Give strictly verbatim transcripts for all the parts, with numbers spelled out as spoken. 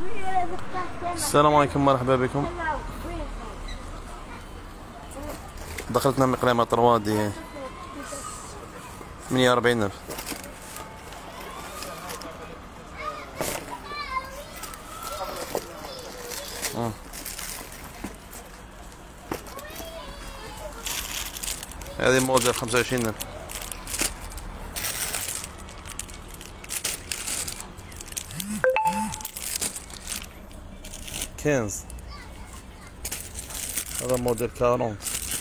السلام عليكم، مرحبا بكم. دخلتنا مقلمة طروادي ثمانية وأربعين ألف. هذه موديل خمسة وعشرين ألف. كنز هذا موديل أربعين.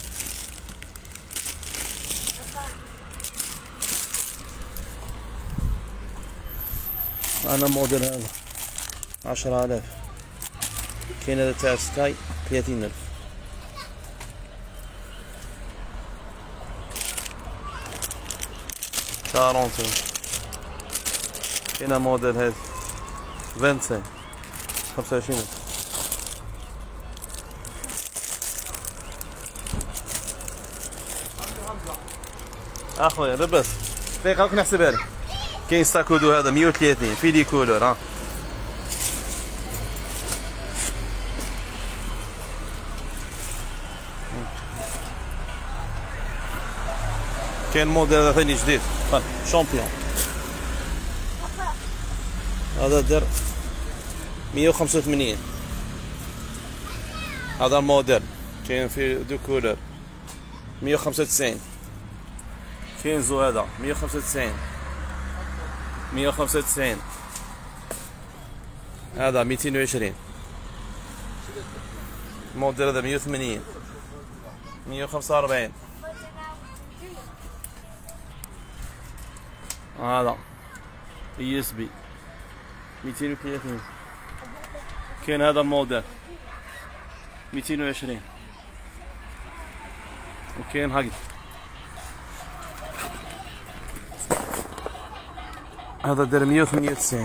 أنا موديل هذا عشرة آلاف. كاين هذا تاع سكاي ثلاثين ألف. أربعين. كاين موديل هذا خمسة وعشرين خمسة وعشرين ألف. اخويا لبس دقيقة هاك نحسبها لك. كاين ساكودو هذا مية وثلاثين في دي كولور. ها كاين موديل هذا ثاني جديد شامبيون. هذا دار مية وخمسة وثمانين. هذا الموديل كاين في دو كولور مية وخمسة وتسعين. كينزو هذا مية وخمسة وتسعين مية وخمسة وتسعين. هذا ميتين وعشرين. الموديل هذا مية وثمانين مية وخمسة وأربعين. هذا يو اس بي ميتين وثلاثين. كاين هذا الموديل ميتين وعشرين. وكاين هكذا هذا داير مية وثمانية وتسعين.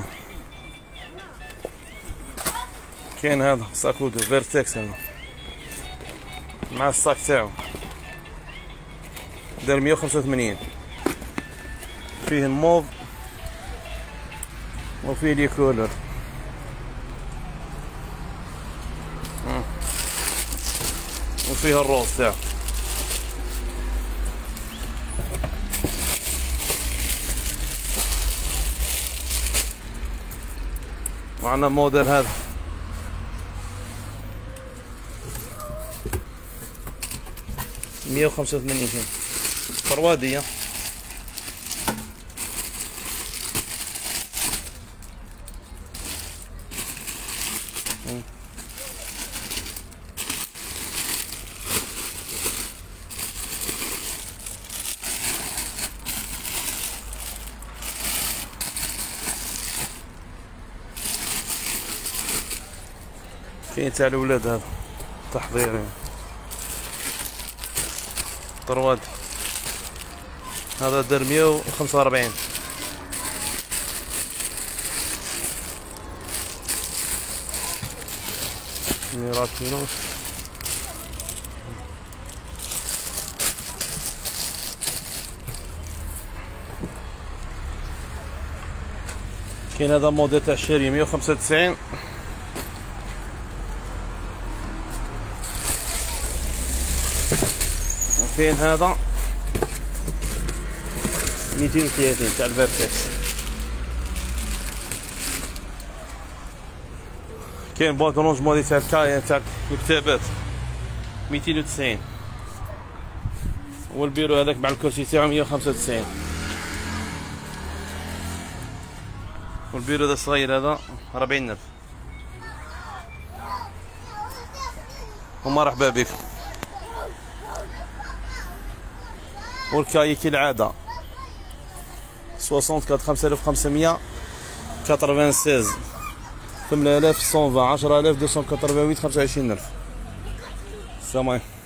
كاين هذا ساكودو فيرتكس هذا مع الصاك تاعو داير مية وخمسة وثمانين. فيه الموف وفيه لي كولر. وفيه الروز تاعو. وعندنا موديل هذا مية وخمسة وثمانين طروادية. كاين تاع الولاد هذا تحضيري طرواد. هذا دار مية وخمسة وأربعين. ميراتينو. كاين هذا موديل تاع الشيري مية وخمسة وتسعين. كاين هذا ميتين وثلاثين تاع الفيرتكس. كاين بواط رونج موديل تاع الكاين تاع الكتابات ميتين وتسعين. والبيرو هذاك مع الكرسي تاعو مية وخمسة وتسعين. والبيرو هذا الصغير هذا أربعين ألف. ومرحبا بكم. والكاي كالعادة ستة وأربعين خمسة آلاف وخمسمية ثمانية وستين ثمانية آلاف مئتين وعشرة عشرة آلاف مئتين وثمانية وثمانين خمسة وعشرين ألف. السلام عليكم.